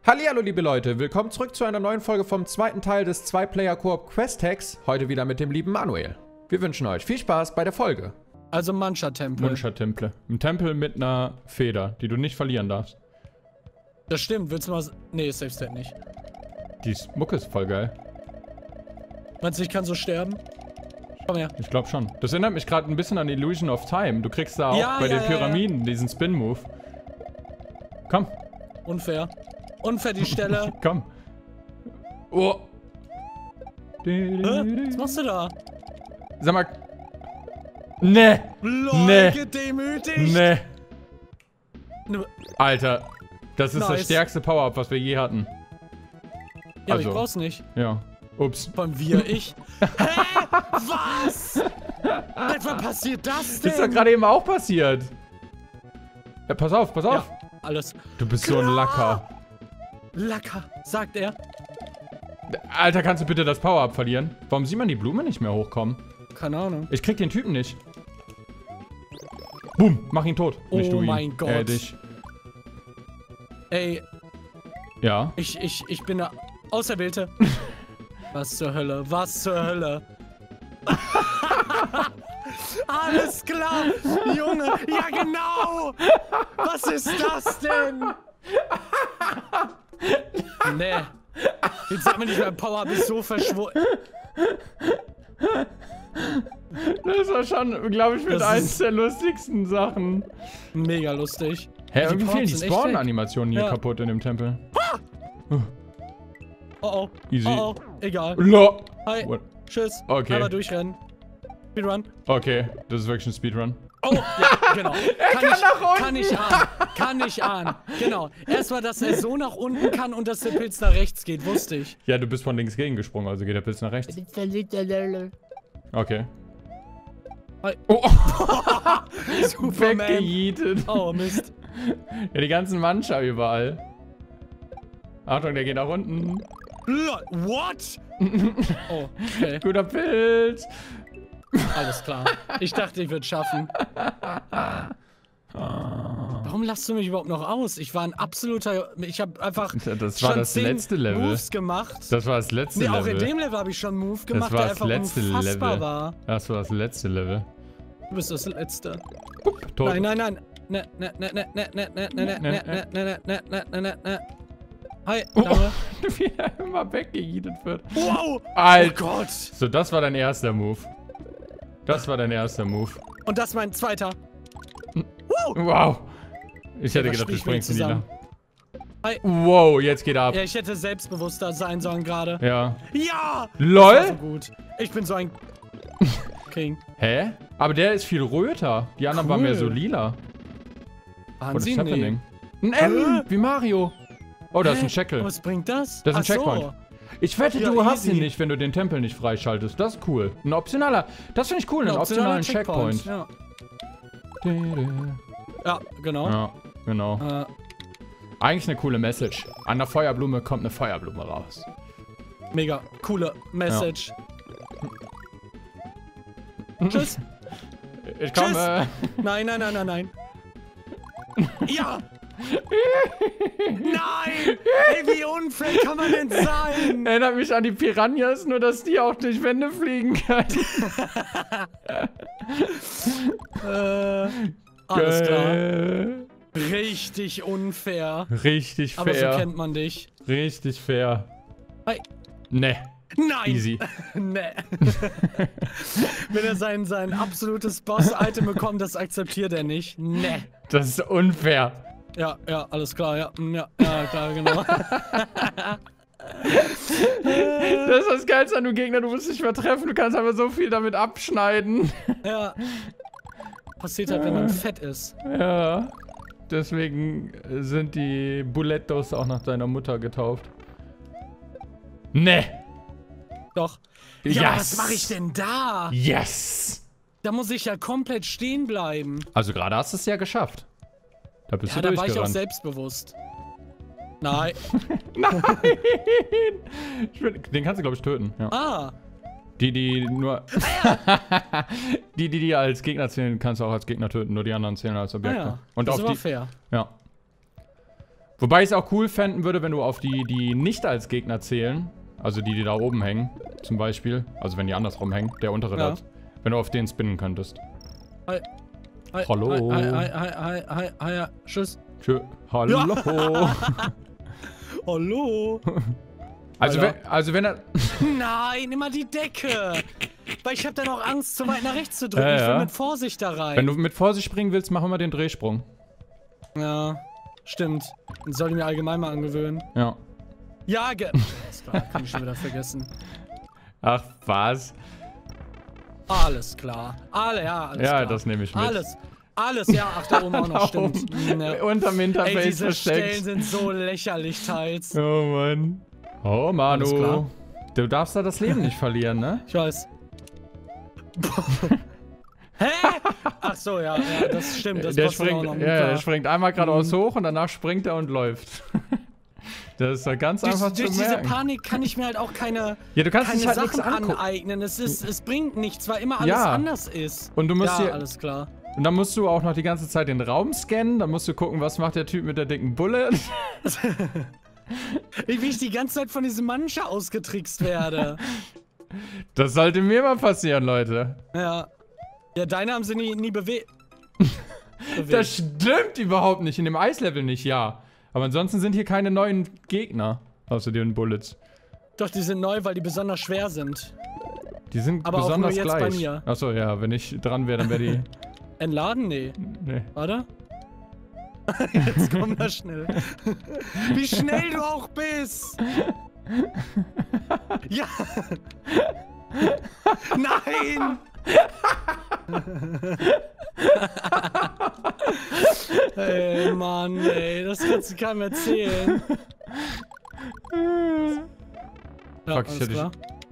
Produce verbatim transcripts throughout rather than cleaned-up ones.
Hallihallo liebe Leute, willkommen zurück zu einer neuen Folge vom zweiten Teil des zwei Player Koop Quest Hacks, heute wieder mit dem lieben Manuel. Wir wünschen euch viel Spaß bei der Folge. Also Mancha-Tempel. Mancha-Tempel. Ein Tempel mit einer Feder, die du nicht verlieren darfst. Das stimmt, willst du mal... Nee, Safe State nicht. Die Mucke ist voll geil. Meinst du, ich kann so sterben? Komm her. Ich glaube schon. Das erinnert mich gerade ein bisschen an Illusion of Time. Du kriegst da auch Ja, bei ja, den Pyramiden ja, ja. diesen Spin-Move. Komm. Unfair. Unfair die Stelle. Komm. Oh. Hä? Was machst du da? Sag mal. Ne. Lol, Nee. gedemütigt. Ne. Ne. Alter. Das ist Nice. das stärkste Power-Up, was wir je hatten. Ja, aber Also. ich brauch's nicht. Ja. Ups. Von wir, ich. Hä? Was? Wann passiert das denn? Das ist doch gerade eben auch passiert. Ja, pass auf, pass auf. Ja, alles. Du bist so ein Lacker. Lacker, sagt er. Alter, kannst du bitte das Power-Up verlieren? Warum sieht man die Blume nicht mehr hochkommen? Keine Ahnung. Ich krieg den Typen nicht. Boom, mach ihn tot. Oh nicht du ihn. mein Gott. Äh, dich. Ey, Ja. ich, ich, ich bin der Auserwählte. Was zur Hölle? Was zur Hölle? Alles klar, Junge. Ja, genau. Was ist das denn? Nee. Jetzt sag mir nicht, mein Power ist so verschwunden. Das war schon, glaube ich, mit Das eins ist- der lustigsten Sachen. Mega lustig. Hä, Die irgendwie fehlen die Power-Ups sind echt Spawn-Animationen hier Ja. kaputt in dem Tempel. Oh oh. Easy. Oh oh. Egal. Lo. Hi. What? Tschüss. Okay. Einmal durchrennen. Speedrun. Okay, das ist wirklich ein Speedrun. Oh, ja, genau. Er kann ich, nach unten. Kann ich ahnen. Kann ich ahnen. Genau. Erstmal, dass er so nach unten kann und dass der Pilz nach rechts geht, wusste ich. Ja, du bist von links gegengesprungen, also geht der Pilz nach rechts. Okay. Hi. Oh, Superman. weggejietet. Oh, Mist. Ja, die ganzen Mancha überall. Achtung, der geht nach unten. Lol, What? Oh, okay. Guter Pilz. Alles klar. Ich dachte, ich würde es schaffen. Warum lasst du mich überhaupt noch aus? Ich war ein absoluter... Ich habe einfach Das war schon das zehn letzte Level. Moves gemacht. Das war das letzte Nee, Level. auch in dem Level habe ich schon einen Move gemacht, war der das einfach letzte unfassbar Level. war. Das war das letzte Level. Du bist das Letzte. Upp, tot. Nein, nein, nein. Ne, ne, ne, ne, ne, ne, ne, ne, ne, ne, ne, ne, ne, ne, ne, ne. Hi, danke. Wie er immer weggejietet wird. Wow! Alter. Oh Gott! So, das war dein erster Move. Das war dein erster Move. Und das mein zweiter. Wow! Wow. Ich hätte was gedacht, du spielen wir springst in die La. zusammen? Hi. Wow, jetzt geht er ab. Ja, ich hätte selbstbewusster sein sollen gerade. Ja. Ja! LOL? Das war so gut. Ich bin so ein King. Hä? Aber der ist viel röter. Die anderen waren Cool. mehr so lila. What is Wahnsinn, happening? nee. Ein M, Hä? wie Mario. Oh, das ist ein Hä? Shackle. Was bringt das? Das ist ein Ach so. Checkpoint. Ich wette, Ja, du hast easy. ihn nicht, wenn du den Tempel nicht freischaltest. Das ist cool. Ein optionaler. Das finde ich cool, einen optionalen Checkpoint. Ja. Ja, Ja, genau. genau. Äh, Eigentlich eine coole Message. An der Feuerblume kommt eine Feuerblume raus. mega coole Message. Tschüss. Ich komme. Nein, nein, nein, nein, nein. Ja! Nein! Ey, wie unfair kann man denn sein? Erinnert mich an die Piranhas, nur dass die auch durch Wände fliegen können. äh, alles klar. Geil. Richtig unfair. Richtig Aber so fair. kennt man dich. Richtig fair. Hi. Ne. Nein! Easy. Nee. Wenn er sein, sein absolutes Boss-Item bekommt, das akzeptiert er nicht. Nee. Das ist unfair. Ja, ja, alles klar, ja. Ja, ja klar, genau. Das ist das Geilste an du Gegner, du musst dich vertreffen, du kannst aber so viel damit abschneiden. Ja. Passiert halt, wenn man fett ist. Ja. Deswegen sind die Bulettos auch nach deiner Mutter getauft. Ne. Doch. Ja, aber Yes. was mache ich denn da? Yes. Da muss ich ja komplett stehen bleiben. Also gerade hast du es ja geschafft. Da bist Ja, du da war ich auch durchgerannt. selbstbewusst. Nein. Nein! Ich will, den kannst du, glaube ich, töten. Ja. Ah. Die, die nur... die, die, die als Gegner zählen, kannst du auch als Gegner töten. Nur die anderen zählen als Ah Objekte. ja. Und das auf war die... fair. Ja. Wobei ich es auch cool fänden würde, wenn du auf die, die nicht als Gegner zählen, also die, die da oben hängen, zum Beispiel, also wenn die andersrum hängen, der untere Ja. dort, wenn du auf den spinnen könntest. Hi. Hi. Hallo. Hi, hi, hi, hi, hi, hi, hi. Tschüss. Tschö. Hallo. Hallo. Also, Alter. wenn, also wenn er... Nein, immer die Decke. Weil ich habe dann auch Angst, zu weit nach rechts zu drücken. Ja, Ich will ja. mit Vorsicht da rein. Wenn du mit Vorsicht springen willst, mach immer den Drehsprung. Ja, stimmt. Den soll ich mir allgemein mal angewöhnen. Ja. Ja, ge... Alles klar, kann ich schon wieder vergessen. Ach, was? Alles klar. Alle, ja, alles Ja, klar. das nehme ich mit. Alles. Alles, ja, ach, da oben auch noch, stimmt. Ne. Unterm Interface Ey, diese versteckt. Stellen sind so lächerlich teils. Oh Mann. Oh Alles Manu. klar. Du darfst da das Leben nicht verlieren, ne? Ich weiß. Hä? Ach so, ja, ja, das stimmt. Das der kostet springt, auch noch. ja, der Klar. springt einmal geradeaus Mhm. hoch und danach springt er und läuft. Das ist doch ganz Durch, einfach durch zu diese merken. Panik kann ich mir halt auch keine, Ja, du kannst keine dich halt nichts Sachen angucken. aneignen. Es, ist, es bringt nichts, weil immer alles Ja. anders ist. Und du musst ja, hier, alles klar. und dann musst du auch noch die ganze Zeit den Raum scannen. Dann musst du gucken, was macht der Typ mit der dicken Bulle. Wie ich die ganze Zeit von diesem Mancha ausgetrickst werde. Das sollte mir mal passieren, Leute. Ja. Ja, deine haben sie nie, nie bewe bewegt. Das stimmt überhaupt nicht. In dem Eislevel nicht, ja. Aber ansonsten sind hier keine neuen Gegner. Außer den Bullets. Doch, die sind neu, weil die besonders schwer sind. Die sind Aber auch nur besonders jetzt gleich. bei mir. Achso, ja, wenn ich dran wäre, dann wäre die. Entladen? Nee. Nee. Warte. Jetzt komm da schnell. Wie schnell du auch bist! Ja! Nein! Ey, Mann, ey, das kannst du keinem erzählen. Ja, Fuck, ich alles hätte klar.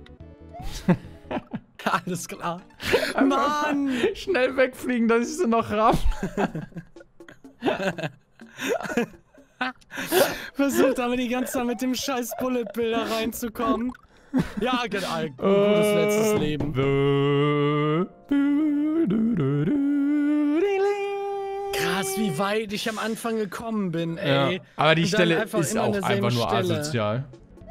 Alles klar. Mann! Schnell wegfliegen, dass ich sie noch raff. Versucht aber die ganze Zeit mit dem scheiß Bullet-Bilder reinzukommen. Ja, genau. Ein gutes letztes Leben. Krass, wie weit ich am Anfang gekommen bin, ey. Ja, aber die Und dann Stelle einfach ist immer auch an derselben einfach nur Stelle. asozial.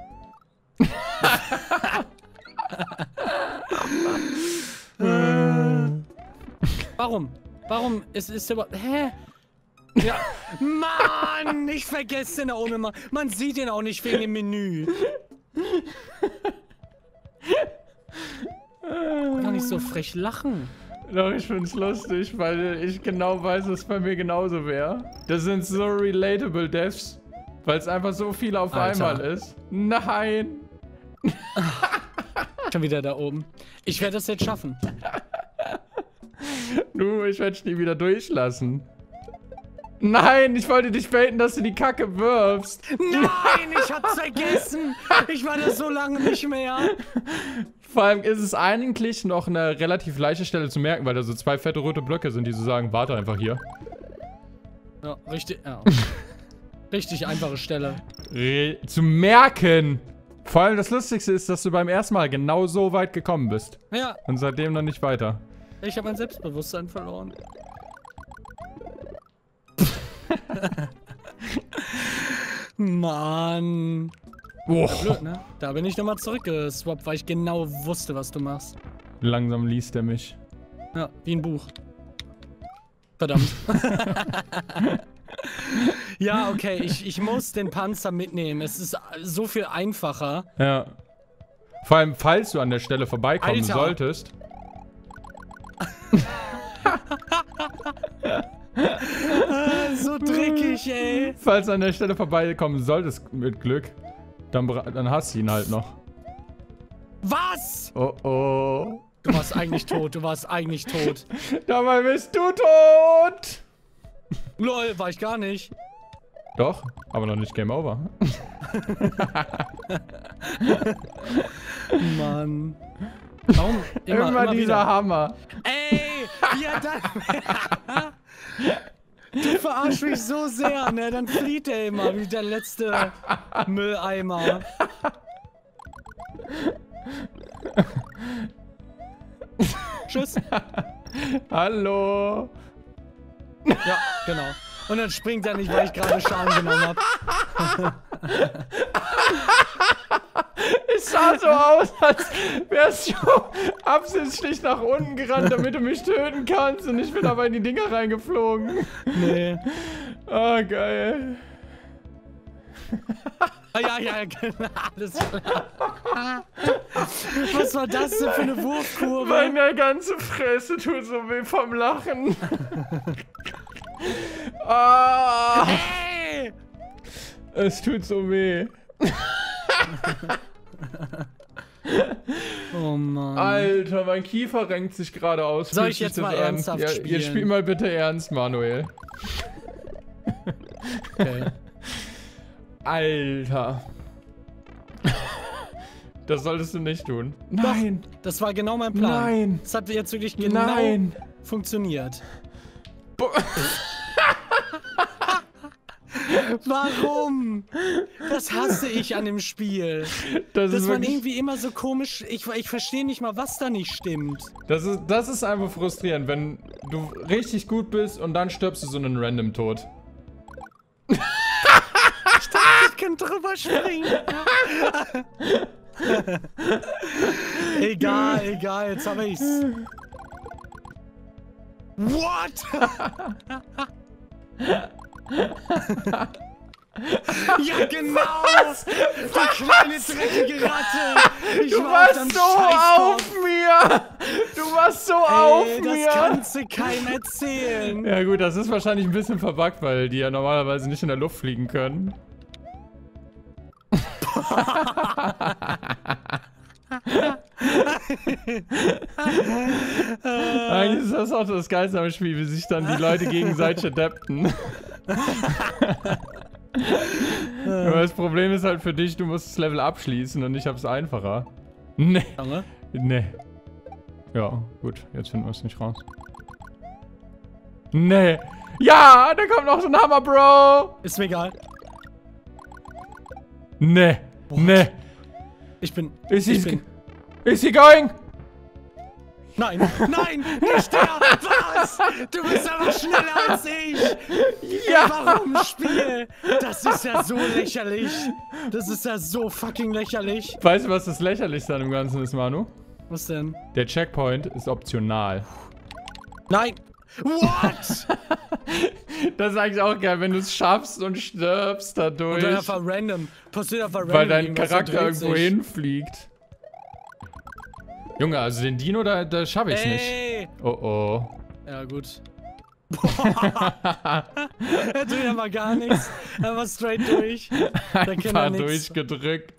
Warum? Warum? Es ist überhaupt... Hä? Ja. Mann, ich vergesse den da oben immer. Man sieht den auch nicht wegen dem Menü. Kann nicht so frech lachen. Doch, ich find's lustig, weil ich genau weiß, dass es bei mir genauso wäre. Das sind so relatable Deaths, weil es einfach so viel auf Alter. einmal ist. Nein! Schon wieder da oben. Ich werde das jetzt schaffen. Du, ich werde dich nie wieder durchlassen. Nein, ich wollte dich baiten, dass du die Kacke wirfst. Nein, ich hab's vergessen. Ich war da so lange nicht mehr. Vor allem ist es eigentlich noch eine relativ leichte Stelle zu merken, weil da so zwei fette rote Blöcke sind, die so sagen, warte einfach hier. Ja, richtig, ja. Richtig einfache Stelle. Re zu merken! Vor allem das Lustigste ist, dass du beim ersten Mal genau so weit gekommen bist. Ja, Und seitdem noch nicht weiter. ich habe mein Selbstbewusstsein verloren. Mann. Oh, Blöd, ne? Da bin ich nochmal zurückgeswappt, weil ich genau wusste, was du machst. langsam liest er mich. Ja, wie ein Buch. Verdammt. Ja, okay, ich, ich muss den Panzer mitnehmen. Es ist so viel einfacher. Ja. Vor allem, falls du an der Stelle vorbeikommen Alter. solltest. So dreckig, ey. Falls du an der Stelle vorbeikommen solltest, mit Glück, dann, bra- dann hast du ihn halt noch. Was? Oh oh. Du warst eigentlich tot, du warst eigentlich tot. Dabei bist du tot! Lol, war ich gar nicht. Doch, aber noch nicht Game Over. Mann. Warum? Immer, Immer, immer dieser wieder. Hammer. Ey, wie er dann... Du verarschst mich so sehr, ne? Dann flieht er immer wie der letzte Mülleimer. Tschüss. Hallo. Ja, genau. Und dann springt er nicht, weil ich gerade Schaden genommen habe. Es sah so aus, als wärst du absichtlich nach unten gerannt, damit du mich töten kannst. Und ich bin aber in die Dinger reingeflogen. Nee. Oh, geil. Ah, ja, ja, genau, alles klar. Was war das denn für eine Wurfkurve? Meine ganze Fresse tut so weh vom Lachen. Ah, Hey! es tut so weh. Oh Mann. Alter, mein Kiefer renkt sich gerade aus. Soll Fühlt ich sich jetzt das mal an? ernsthaft ja, spielen? Jetzt spiel mal bitte ernst, Manuel. Okay. Alter. Das solltest du nicht tun. Nein. Das war genau mein Plan. Nein. Das hat jetzt wirklich genau Nein. funktioniert. Bo Warum? Das hasse ich an dem Spiel. das Dass ist man wirklich, irgendwie immer so komisch... Ich, ich verstehe nicht mal, was da nicht stimmt. das ist, das ist einfach frustrierend, wenn du richtig gut bist und dann stirbst du so einen random Tod. Ich kann drüber springen. Egal, egal, jetzt hab ich's. What? Ja, genau! Du kleine dreckige Ratte! Ich Du war auf warst deinem so Scheißkopf. auf mir! Du warst so auf Ey, mir! das kannst du keinem erzählen. Ja gut, das ist wahrscheinlich ein bisschen verbuggt, weil die ja normalerweise nicht in der Luft fliegen können. Eigentlich ist das auch das Geilste am Spiel, wie sich dann die Leute gegenseitig adapten. Aber das Problem ist halt für dich, du musst das Level abschließen und ich hab's einfacher. Nee. Junge? Nee. Ja, gut, jetzt finden wir es nicht raus. Nee. Ja, da kommt noch so ein Hammer, Bro. Ist mir egal. Nee. Nee. Ich bin... Is ich he, bin... is he going? Nein, nein, nicht der! Was? Du bist aber schneller als ich! Ja. Warum Spiel? Das ist ja so lächerlich. Das ist ja so fucking lächerlich. Weißt du, was das Lächerlichste an dem Ganzen ist, Manu? Was denn? Der Checkpoint ist optional. Nein! What? Das ist eigentlich auch geil, wenn du es schaffst und stirbst dadurch. Und dann einfach random. Passiert einfach random. Weil dein irgendwas Charakter und dreht irgendwo sich. hinfliegt. Junge, also den Dino, da, da schaffe ich's nicht. Ey! Oh oh. Ja, gut. Er tut aber gar nichts. Er war straight durch. Da kennt er Einfach nix. durchgedrückt.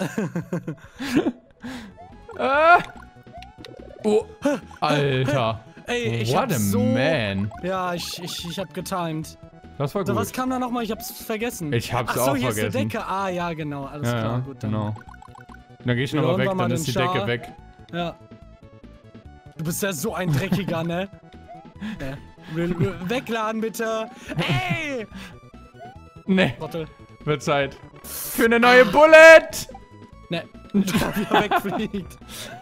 ah. Oh, Alter. Ey, ich What hab a so... man. Ja, ich, ich, ich hab getimed. Das war So, gut. was kam da nochmal? Ich hab's vergessen. Ich hab's Ach so, auch hier vergessen. ist die Decke. Ah, ja, genau. Alles ja, klar. ja, Gut, dann. genau. Dann geh ich Wir nochmal holen weg, wir mal dann den ist die Char. Decke weg. Ja. Du bist ja so ein Dreckiger, ne? Ja. Re- re- Wegladen, bitte. Ey! Ne, Trottel. wird Zeit. Für eine neue Bullet! Ne. Wie er wegfliegt.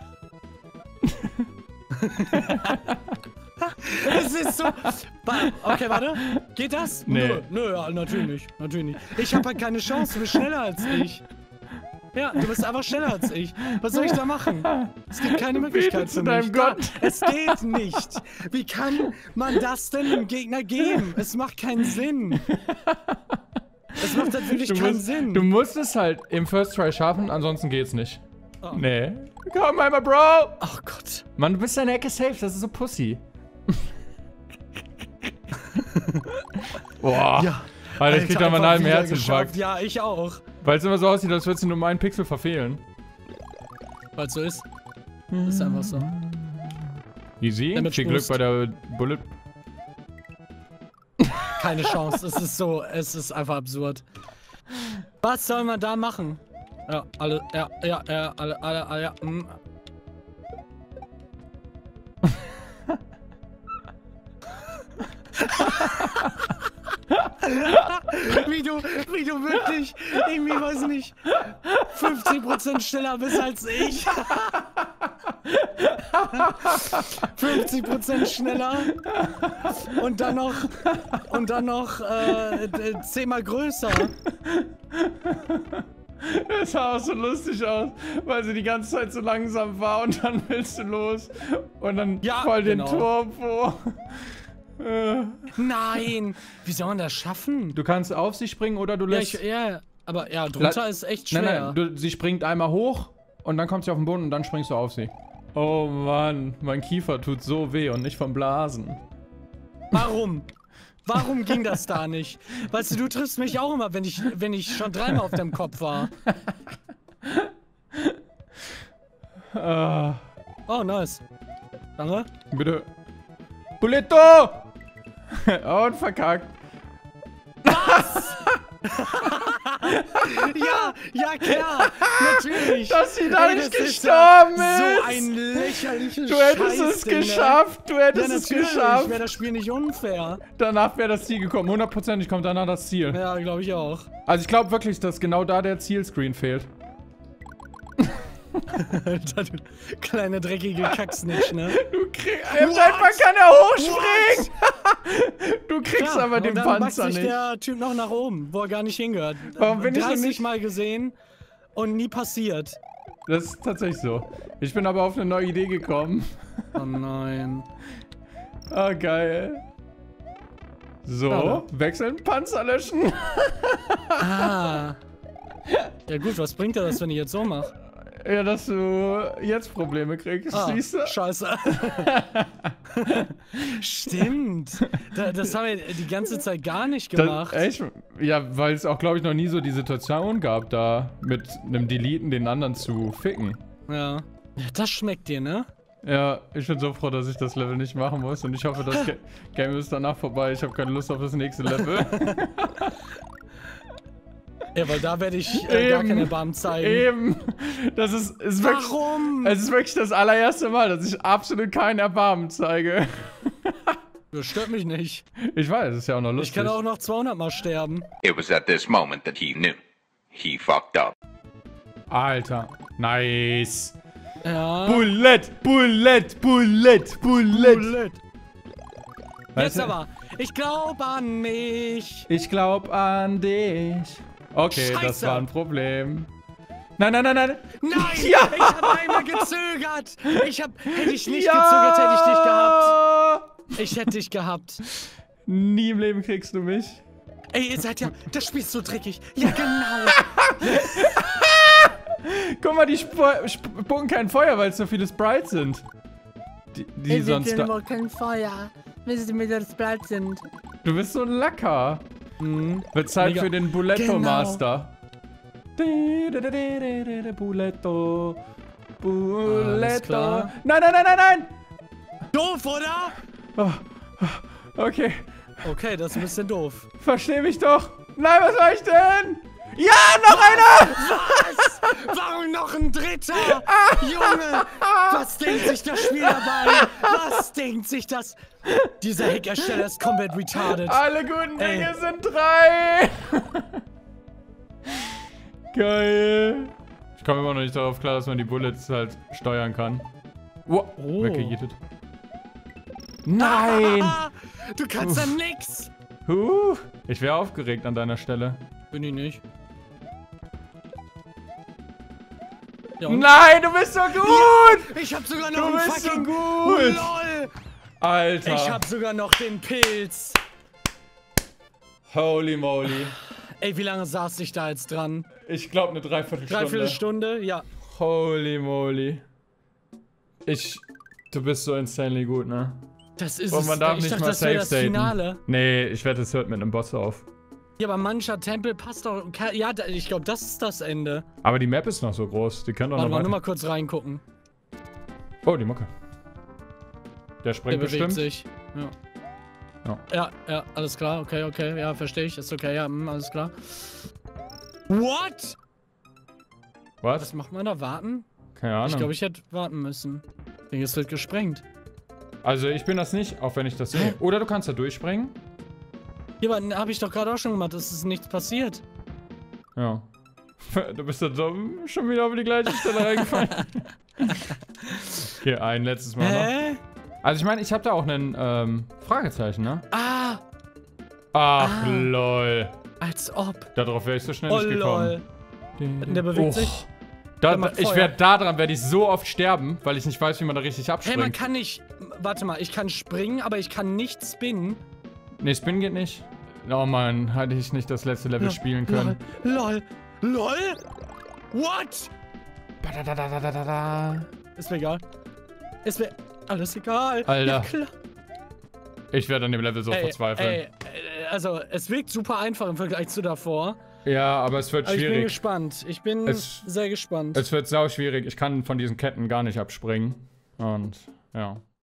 Es ist so... Wa- Okay, warte. Geht das? Nee. Nö, nö, ja, natürlich nicht. Natürlich nicht. Ich habe halt keine Chance. Du bist schneller als ich. Ja, du bist einfach schneller als ich. Was soll ich da machen? Es gibt keine Möglichkeit zu für deinem mich. Gott. Da, es geht nicht. Wie kann man das denn dem Gegner geben? Es macht keinen Sinn. Es macht halt wirklich Du keinen musst, Sinn. du musst es halt im First Try schaffen, ansonsten geht's nicht. Oh. Nee. Komm einmal, Bro! Oh Gott. Mann, du bist in der Ecke safe, das ist so Pussy. Boah. Ja. Alter, ich krieg da mal einen einfach halben wieder Herzinfarkt. geschafft. Ja, ich auch. Weil es immer so aussieht, als würdest du nur um einen Pixel verfehlen. Weil es so ist. Ist einfach so. Easy. Damage Viel Glück Boost. bei der Bullet. Keine Chance. Es ist so, es ist einfach absurd. Was soll man da machen? Ja, alle, ja, ja, ja, alle, alle, alle, ja. Mm. wie du, wie du wirklich, irgendwie, weiß nicht, fünfzig Prozent schneller bist als ich. fünfzig Prozent schneller. Und dann noch, und dann noch äh, zehnmal größer. Das sah auch so lustig aus, weil sie die ganze Zeit so langsam war und dann willst du los und dann Ja, voll den genau. Turbo. Äh. Nein! Wie soll man das schaffen? Du kannst auf sie springen oder du Ja, lässt... ich, ja, aber ja, drunter La ist echt schwer. Nein, nein, du, sie springt einmal hoch und dann kommt sie auf den Boden und dann springst du auf sie. Oh Mann, mein Kiefer tut so weh und nicht vom Blasen. Warum? Warum ging das da nicht? Weißt du, du triffst mich auch immer, wenn ich, wenn ich schon dreimal auf deinem Kopf war. Ah, Oh, nice. Danke. bitte. Bulletto! Und verkackt. Ja, ja, klar. Natürlich. Dass sie da Ey, nicht das ist gestorben ja ist! So ein lächerliches Du hättest es Scheißding, ne? geschafft! Du hättest Ja, es natürlich. geschafft! Wäre das Spiel nicht unfair. Danach wäre das Ziel gekommen. Hundertprozentig kommt danach das Ziel. Ja, glaube ich auch. Also ich glaube wirklich, dass genau da der Zielscreen fehlt. Alter, du kleine dreckige Kacksnitch, ne? Du kriegst... Einfach kann er hochspringen! Du kriegst Klar, aber den und dann Panzer macht sich nicht. der Typ noch nach oben, wo er gar nicht hingehört. Warum bin ich denn dreißig nicht- Mal gesehen und nie passiert. Das ist tatsächlich so. Ich bin aber auf eine neue Idee gekommen. Oh nein. Ah, geil. So, Ja. wechseln, Panzer löschen. Ah. Ja gut, was bringt dir das, wenn ich jetzt so mache? Ja, dass du jetzt Probleme kriegst, Ah, siehst du? scheiße. Stimmt. Da, das haben wir die ganze Zeit gar nicht gemacht. Das, echt? Ja, weil es auch, glaube ich, noch nie so die Situation gab, da mit einem Deleten den anderen zu ficken. Ja. Ja, das schmeckt dir, ne? Ja, ich bin so froh, dass ich das Level nicht machen muss und ich hoffe, das Ga- Game ist danach vorbei. Ich habe keine Lust auf das nächste Level. Ja, weil da werde ich äh, gar Eben. keine Erbarmen zeigen. Eben. Das ist, ist wirklich... Warum? Es ist wirklich das allererste Mal, dass ich absolut kein Erbarmen zeige. Das stört mich nicht. Ich weiß, es ist ja auch noch lustig. Ich kann auch noch zweihundert Mal sterben. It was at this moment that he knew. He fucked up. Alter. Nice. Ja. Bullet, Bullet, Bullet, Bullet. Bullet. Weißt Jetzt du? aber. Ich glaube an mich. Ich glaub an dich. Okay, das Scheiße. war ein Problem. Nein, nein, nein, nein. Nein! Ja. Ich habe einmal gezögert. Ich hab, hätte ich nicht gezögert, hätte ich dich gehabt. Ich hätte dich gehabt. Nie im Leben kriegst du mich. Ey, ihr seid ja, das Spiel ist so dreckig. Ja, genau. Guck mal, die sp spucken kein Feuer, weil es so viele Sprites sind. Die, die sonst da. kein Feuer, bis sie mit der Sprite sind. Du bist so ein Lacker. Mhm. Wird Zeit Mega. für den Bulletto Genau. Master. Bulletto. Alles Bulletto. klar. Nein, nein, nein, nein, nein. Doof, oder? Oh, okay, Okay, das ist ein bisschen doof. versteh mich doch. Nein, was soll ich denn? Ja, noch einer! Was? Warum noch ein dritter? Junge, was denkt sich das Spiel dabei? Was denkt sich das? Dieser Hackersteller ist komplett retarded. Alle guten Ey. Dinge sind drei. Geil. Ich komme immer noch nicht darauf klar, dass man die Bullets halt steuern kann. Wow, Oh. weggejietet. Nein! Du kannst da nix. Huh, ich wäre aufgeregt an deiner Stelle. Bin ich nicht. Ja, und? Nein, du bist so gut! Ich hab sogar noch Du einen bist so fucking... gut! LOL! Alter. Ich hab sogar noch den Pilz. Holy moly. Ey, wie lange saß ich da jetzt dran? Ich glaube eine Dreiviertelstunde. Dreiviertel Stunde? Ja. Holy moly. Ich... Du bist so insanely gut, ne? Das ist Und es. man darf ich nicht dachte, mal das wäre safe das staten. Finale. Nee, ich wette, es hört mit einem Boss auf. Ja, aber mancher Tempel passt doch... Ja, da- ich glaube, das ist das Ende. Aber die Map ist noch so groß, die können doch Warte noch mal, nur weiter. mal kurz reingucken. Oh, die Mucke. Der Der springt bewegt bestimmt. sich. Ja. Ja. ja, ja, alles klar. Okay, okay. Ja, verstehe ich. Ist okay, ja, hm, alles klar. What? Was Was? macht man da? Warten? Keine Ahnung. Ich glaube, ich hätte warten müssen. Ich denke, es wird gesprengt. also ich bin das nicht, auch wenn ich das sehe. Oder du kannst da durchspringen. Ja, aber habe ich doch gerade auch schon gemacht. Es ist nichts passiert. Ja. Du bist da so schon wieder auf die gleiche Stelle reingefallen. Okay, ein letztes Mal noch. Hä? Also ich meine, ich habe da auch einen ähm, Fragezeichen, ne? Ah, Ach, Ah. lol. als ob. Darauf wäre ich so schnell Oh, nicht gekommen. lol. Der bewegt Oh. sich. Da, Der macht ich Feuer. werde da dran, werde ich so oft sterben, weil ich nicht weiß, wie man da richtig Hey, abspringt. man kann nicht. Warte mal, ich kann springen, aber ich kann nicht spinnen. Nee, Spin geht nicht. Oh Mann, hätte ich nicht das letzte Level Lol, spielen können. Lol. Lol. Lol? What? Badadadadadada. Ist mir egal. Ist mir alles egal. Alter. Ja, klar. Ich werde an dem Level so Ey, verzweifeln. ey, äh, also, es wirkt super einfach im Vergleich zu davor. Ja, aber es wird Aber ich bin schwierig. gespannt. Ich bin Es- sehr gespannt. Es wird sau schwierig. Ich kann von diesen Ketten gar nicht abspringen. Und ja.